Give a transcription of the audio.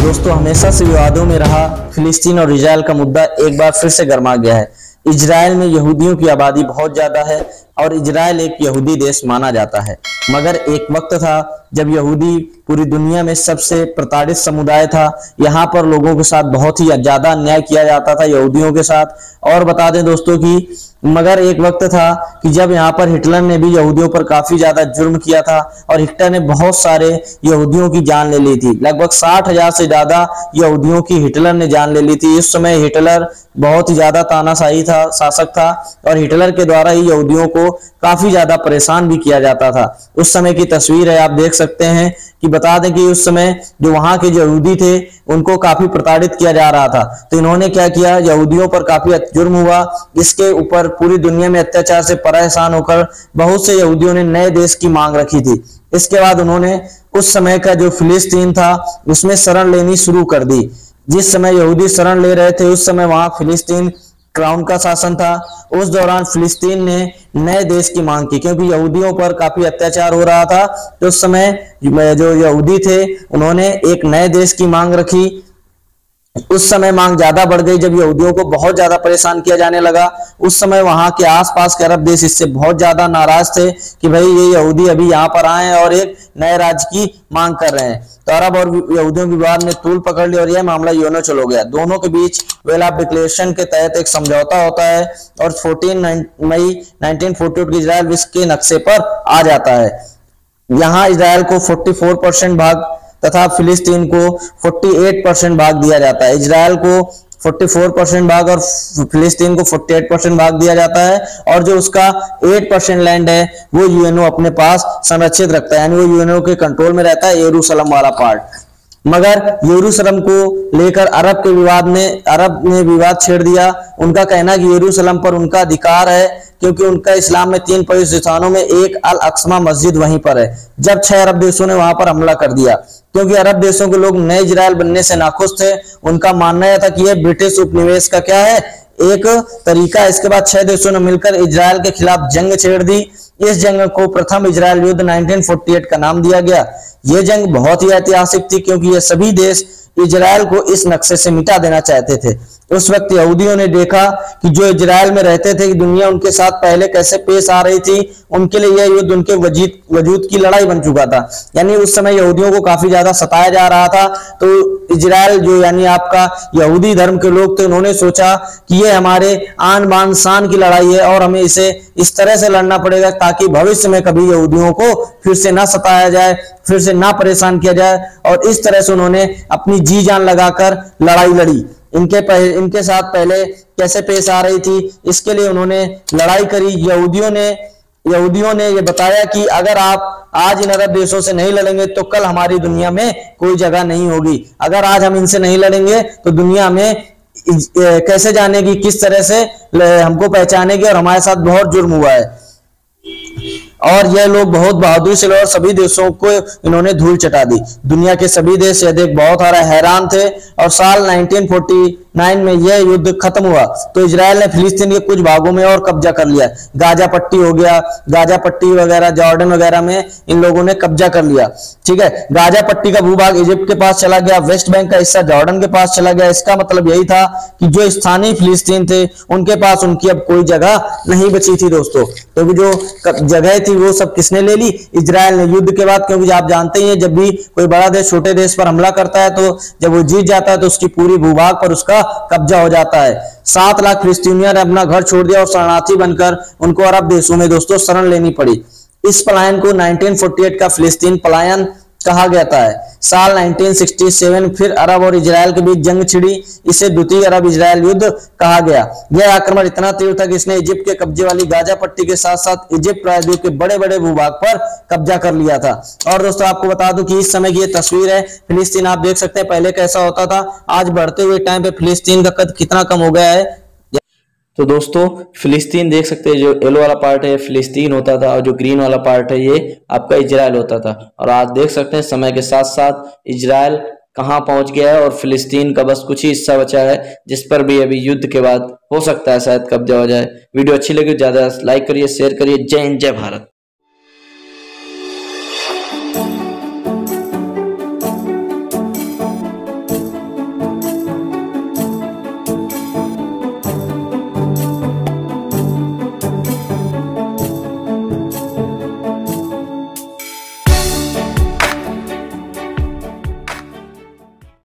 दोस्तों, हमेशा से विवादों में रहा फिलिस्तीन और इजराइल का मुद्दा एक बार फिर से गर्मा गया है। इजराइल में यहूदियों की आबादी बहुत ज्यादा है और इजराइल एक यहूदी देश माना जाता है। मगर एक वक्त था जब यहूदी पूरी दुनिया में सबसे प्रताड़ित समुदाय था। यहाँ पर लोगों के साथ बहुत ही ज्यादा अन्याय किया जाता था यहूदियों के साथ। और बता दें दोस्तों कि मगर एक वक्त था कि जब यहाँ पर हिटलर ने भी यहूदियों पर काफी ज्यादा जुर्म किया था और हिटलर ने बहुत सारे यहूदियों की जान ले ली थी। लगभग 60,000 से ज्यादा यहूदियों की हिटलर ने जान ले ली थी। इस समय हिटलर बहुत ही ज्यादा तानाशाही था, शासक था, और हिटलर के द्वारा ही यहूदियों को काफी ज्यादा परेशान भी किया जाता था। उस समय की तस्वीर है, आप देख सकते हैं कि बता दें कि उस समय जो वहां के यहूदी थे उनको काफी प्रताड़ित किया जा रहा था। तो इन्होंने क्या किया, यहूदियों पर काफी जुर्म हुआ। इसके ऊपर पूरी दुनिया में अत्याचार से परेशान होकर बहुत से यहूदियों ने नए देश की मांग रखी थी। इसके बाद उन्होंने उस समय का जो फिलिस्तीन था उसमें शरण लेनी शुरू कर दी। जिस समय यहूदी शरण ले रहे थे उस समय वहां फिलिस्तीन क्राउन का शासन था। उस दौरान फिलिस्तीन ने नए देश की मांग की क्योंकि यहूदियों पर काफी अत्याचार हो रहा था। तो उस समय जो यहूदी थे उन्होंने एक नए देश की मांग रखी। उस समय मांग ज्यादा बढ़ गई जब यहूदियों को बहुत ज्यादा परेशान किया जाने लगा। उस समय वहां के आसपास के अरब देश इससे बहुत ज्यादा नाराज थे कि भाई ये यहूदी अभी यहाँ पर आए हैं और एक नए राज्य की मांग कर रहे हैं। तो अरब और यहूदियों के विवाद ने तूल पकड़ ली और यह मामला यूएनओ चलो गया। दोनों के बीच वेल ऑफ डिक्लेरेशन के तहत एक समझौता होता है और 14 मई 1948 को इजराइल विश्व के नक्शे पर आ जाता है। यहाँ इजराइल को 44% भाग तथा फिलिस्तीन को 48% भाग दिया जाता है। इजराइल को 44% भाग और फिलिस्तीन को 48% भाग दिया जाता है। और जो उसका 8% लैंड है वो यूएनओ अपने पास संरक्षित रखता है, यानी वो यूएनओ के कंट्रोल में रहता है, यरूशलेम वाला पार्ट। मगर यरूशलेम को लेकर अरब ने विवाद छेड़ दिया। उनका कहना कि यरूशलेम पर उनका अधिकार है क्योंकि उनका इस्लाम में 3 पवित्र स्थानों में एक अल अक्सा मस्जिद वहीं पर है। जब 6 अरब देशों ने वहां पर हमला कर दिया क्योंकि अरब देशों के लोग नए इजराइल बनने से नाखुश थे। उनका मानना यह था कि यह ब्रिटिश उपनिवेश का क्या है, एक तरीका। इसके बाद 6 देशों ने मिलकर इजराइल के खिलाफ जंग छेड़ दी। इस जंग को प्रथम इजराइल युद्ध 1948 का नाम दिया गया। यह जंग बहुत ही ऐतिहासिक थी क्योंकि ये सभी देश इजराइल को इस नक्शे से मिटा देना चाहते थे। उस वक्त यहूदियों ने देखा कि जो इजराइल में रहते थे कि दुनिया उनके साथ पहले कैसे पेश आ रही थी, उनके लिए यह युद्ध उनके वजूद की लड़ाई बन चुका था। यानी उस समय यहूदियों को काफी ज्यादा सताया जा रहा था। तो इजराइल जो यानी आपका यहूदी धर्म के लोग थे, उन्होंने सोचा कि ये हमारे आन बान शान की लड़ाई है और हमें इसे इस तरह से लड़ना पड़ेगा ताकि भविष्य में कभी यहूदियों को फिर से ना सताया जाए, फिर से ना परेशान किया जाए। और इस तरह से उन्होंने अपनी जी जान लगाकर लड़ाई लड़ी। इनके साथ पहले कैसे पेश आ रही थी इसके लिए उन्होंने लड़ाई करी। यहूदियों ने ये बताया कि अगर आप आज इन अरब देशों से नहीं लड़ेंगे तो कल हमारी दुनिया में कोई जगह नहीं होगी। अगर आज हम इनसे नहीं लड़ेंगे तो दुनिया में कैसे जानेगी, किस तरह से हमको पहचानेगी, और हमारे साथ बहुत जुर्म हुआ है। और यह लोग बहुत बहादुरी से और सभी देशों को इन्होंने धूल चटा दी। दुनिया के सभी देश यह देख बहुत सारा हैरान थे। और साल 1949 में यह युद्ध खत्म हुआ तो इजराइल ने फिलिस्तीन के कुछ भागों में और कब्जा कर लिया। गाजा पट्टी हो गया, गाजा पट्टी वगैरह, जॉर्डन वगैरह में इन लोगों ने कब्जा कर लिया। ठीक है, गाजा पट्टी का भूभाग इजिप्ट के पास चला गया, वेस्ट बैंक का हिस्सा जॉर्डन के पास चला गया। इसका मतलब यही था कि जो स्थानीय फिलिस्तीन थे उनके पास उनकी अब कोई जगह नहीं बची थी दोस्तों। तो जो जगह थी वो सब किसने ले ली, इजराइल ने युद्ध के बाद। क्योंकि आप जानते ही हैं जब भी कोई बड़ा देश छोटे देश पर हमला करता है तो जब वो जीत जाता है तो उसकी पूरी भूभाग पर उसका कब्जा हो जाता है। 7 लाख फिलिस्तीनियों ने अपना घर छोड़ दिया और शरणार्थी बनकर उनको अरब देशों में दोस्तों शरण लेनी पड़ी। इस पलायन को 1948 का फिलिस्तीन पलायन कहा गया था। साल 1967 फिर अरब और इजराइल के बीच जंग छिड़ी। इसे द्वितीय अरब इजराइल युद्ध कहा गया। यह आक्रमण इतना तीव्र था कि इसने इजिप्ट के कब्जे वाली गाजा पट्टी के साथ साथ इजिप्ट प्रायद्वीप के बड़े बड़े भूभाग पर कब्जा कर लिया था। और दोस्तों आपको बता दूं कि इस समय की ये तस्वीर है फिलिस्तीन। आप देख सकते हैं पहले कैसा होता था, आज बढ़ते हुए टाइम पे फिलिस्तीन का कद कितना कम हो गया है। तो दोस्तों फिलिस्तीन देख सकते हैं, जो येलो वाला पार्ट है फिलिस्तीन होता था और जो ग्रीन वाला पार्ट है ये आपका इजराइल होता था। और आज देख सकते हैं समय के साथ साथ इजराइल कहां पहुंच गया है और फिलिस्तीन का बस कुछ ही हिस्सा बचा है जिस पर भी अभी युद्ध के बाद हो सकता है शायद कब्जा हो जाए। वीडियो अच्छी लगी ज्यादा लाइक करिए, शेयर करिए। जय हिंद, जय भारत।